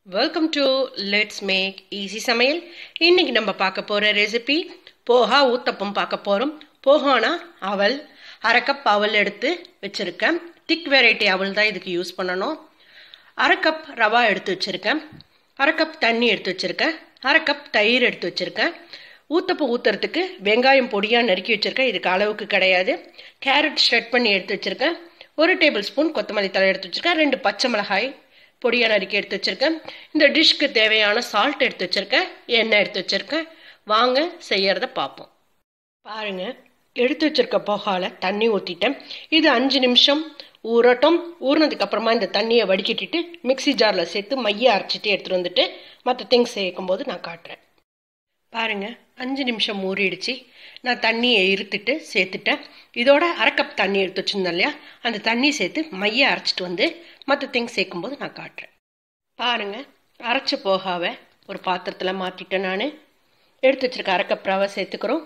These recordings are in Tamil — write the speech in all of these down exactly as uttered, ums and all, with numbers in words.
Welcome to let's make easy சமையல். இன்னைக்கு நம்ம பார்க்க போகிற ரெசிபி போஹா ஊத்தப்பம் பார்க்க போகிறோம். போஹானா அவல், அரை கப் அவல் எடுத்து வச்சுருக்கேன். திக் வெரைட்டி அவல் தான் இதுக்கு யூஸ் பண்ணணும். அரை கப் ரவா எடுத்து வச்சுருக்கேன். அரை கப் தண்ணி எடுத்து வச்சுருக்கேன். அரை கப் தயிர் எடுத்து வச்சுருக்கேன். ஊத்தப்பம் ஊற்றுறதுக்கு வெங்காயம் பொடியாக நறுக்கி வச்சுருக்கேன். இதுக்கு அளவுக்கு கிடையாது. கேரட் ஷ்ரெட் பண்ணி எடுத்து வச்சுருக்கேன். ஒரு டேபிள் ஸ்பூன் கொத்தமல்லி தழை எடுத்து வச்சுருக்கேன். ரெண்டு பச்சை மிளகாய் பொடியாக நறுக்கி எடுத்து வச்சுருக்கேன். இந்த டிஷ்க்கு தேவையான சால்ட் எடுத்து வச்சுருக்கேன். எண்ணெய் எடுத்து வச்சுருக்கேன். வாங்க செய்யறத பார்ப்போம். பாருங்கள், எடுத்து வச்சுருக்க போகால தண்ணி ஊற்றிட்டேன். இது அஞ்சு நிமிஷம் ஊறட்டும். ஊறினதுக்கு அப்புறமா இந்த தண்ணியை வடிகட்டிட்டு மிக்சி ஜாரில் சேர்த்து மைய அரைச்சிட்டு எடுத்துகிட்டு வந்துட்டு மற்ற திங்ஸ் சேர்க்கும் போது நான் காட்டுறேன். பாருங்கள், அஞ்சு நிமிஷம் ஊறிடுச்சு. நான் தண்ணியை இருத்துட்டு சேர்த்துட்டேன். இதோட அரை கப் தண்ணி எடுத்து வச்சுருந்தேன் இல்லையா, அந்த தண்ணி சேர்த்து மைய அரைச்சிட்டு வந்து மற்ற திங்ஸ் சேர்க்கும்போது நான் காட்டுறேன். பாருங்கள், அரைச்ச போகாவை ஒரு பாத்திரத்தில் மாற்றிட்டேன். நான் எடுத்து வச்சுருக்க அரை கப் ரவை சேர்த்துக்கிறோம்.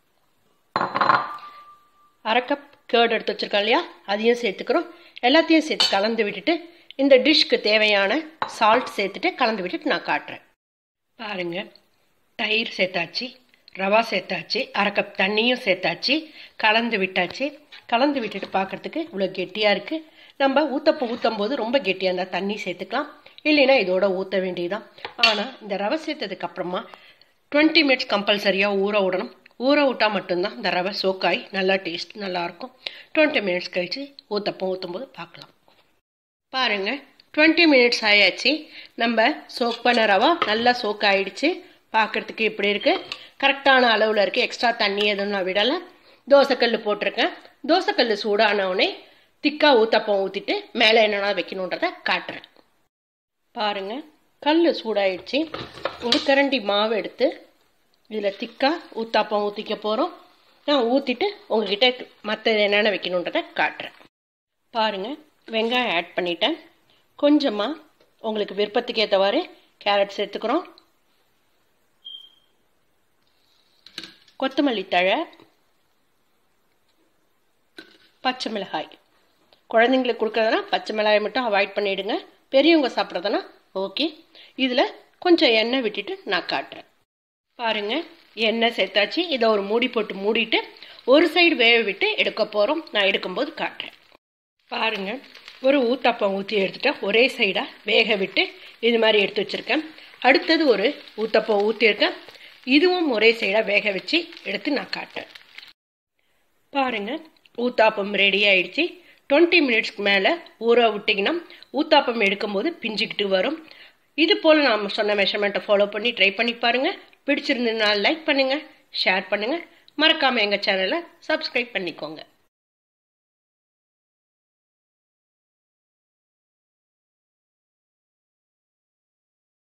அரை கப் கேர்டு எடுத்து வச்சுருக்கோம் இல்லையா, அதையும் சேர்த்துக்கிறோம். எல்லாத்தையும் சேர்த்து கலந்து விட்டுட்டு இந்த டிஷ்க்கு தேவையான சால்ட் சேர்த்துட்டு கலந்து விட்டுட்டு நான் காட்டுறேன். பாருங்கள், தயிர் சேர்த்தாச்சு, ரவா சேர்த்தாச்சு, அரை கப் தண்ணியும் சேர்த்தாச்சு, கலந்து விட்டாச்சு. கலந்து விட்டுட்டு பார்க்குறதுக்கு இவ்வளோ கெட்டியாக இருக்குது. நம்ம ஊற்றப்போ ஊற்றும் போது ரொம்ப கெட்டியாக இருந்தால் தண்ணி சேர்த்துக்கலாம், இல்லைன்னா இதோட ஊற்ற வேண்டியதுதான். ஆனால் இந்த ரவை சேர்த்ததுக்கு அப்புறமா டுவெண்ட்டி மினிட்ஸ் கம்பல்சரியாக ஊற விடணும். ஊற விட்டால் மட்டும்தான் இந்த ரவை சோக்காய் நல்லா டேஸ்ட் நல்லாயிருக்கும். டுவெண்ட்டி மினிட்ஸ் கழித்து ஊற்றப்போ ஊற்றும் போது பார்க்கலாம். பாருங்கள், டுவெண்ட்டி மினிட்ஸ் ஆயாச்சு. நம்ம சோக் பண்ண ரவா நல்லா சோக் ஆகிடுச்சு. பார்க்குறதுக்கு இப்படி இருக்குது. கரெக்டான அளவில் இருக்குது. எக்ஸ்ட்ரா தண்ணி எதுவும் நான் விடலை. தோசைக்கல் போட்டிருக்கேன். தோசைக்கல் சூடானவுடனே திக்காக ஊத்தப்பம் ஊற்றிட்டு மேலே என்னென்னா வைக்கணுன்றதை காட்டுறேன். பாருங்கள், கல் சூடாயிடுச்சு. ஒரு கரண்டி மாவு எடுத்து இதில் திக்காக ஊத்தாப்பம் ஊற்றிக்க போகிறோம். நான் ஊற்றிட்டு உங்ககிட்ட மற்ற என்னென்ன வைக்கணுன்றதை காட்டுறேன். பாருங்கள், வெங்காயம் ஆட் பண்ணிட்டேன். கொஞ்சமாக உங்களுக்கு விருப்பத்துக்கு ஏற்றவாறு கேரட் சேர்த்துக்கிறோம். கொத்தமல்லி தழை, பச்சை மிளகாய். குழந்தைங்களுக்கு கொடுக்குறதுனா பச்சை மிளகாய் மட்டும் அவாய்ட் பண்ணிவிடுங்க. பெரியவங்க சாப்பிட்றதுனா ஓகே. இதில் கொஞ்சம் எண்ணெய் விட்டுட்டு நான் காட்டுறேன். பாருங்கள், எண்ணெய் சேர்த்தாச்சு. இதை ஒரு மூடி போட்டு மூடிட்டு ஒரு சைடு வேக விட்டு எடுக்க போகிறோம். நான் எடுக்கும்போது காட்டுறேன். பாருங்கள், ஒரு ஊத்தாப்பம் ஊற்றி எடுத்துட்டேன். ஒரே சைடாக வேக விட்டு இது மாதிரி எடுத்து வச்சுருக்கேன். அடுத்தது ஒரு ஊத்தாப்பம் ஊற்றிருக்கேன். இதுவும் ஒரே சைடாக வேக வச்சு எடுத்து நான் காட்டுறேன். பாருங்கள், ஊத்தாப்பம் ரெடி ஆயிடுச்சு. டுவெண்ட்டி மினிட்ஸ்க்கு மேலே ஊற விட்டிங்கன்னா ஊத்தாப்பம் எடுக்கும்போது பிஞ்சிக்கிட்டு வரும். இது போல் நாம் சொன்ன மெஷர்மெண்ட்டை ஃபாலோ பண்ணி ட்ரை பண்ணி பாருங்கள். பிடிச்சிருந்ததுனால லைக் பண்ணுங்கள், ஷேர் பண்ணுங்கள். மறக்காமல் எங்கள் சேனலை சப்ஸ்கிரைப் பண்ணிக்கோங்க.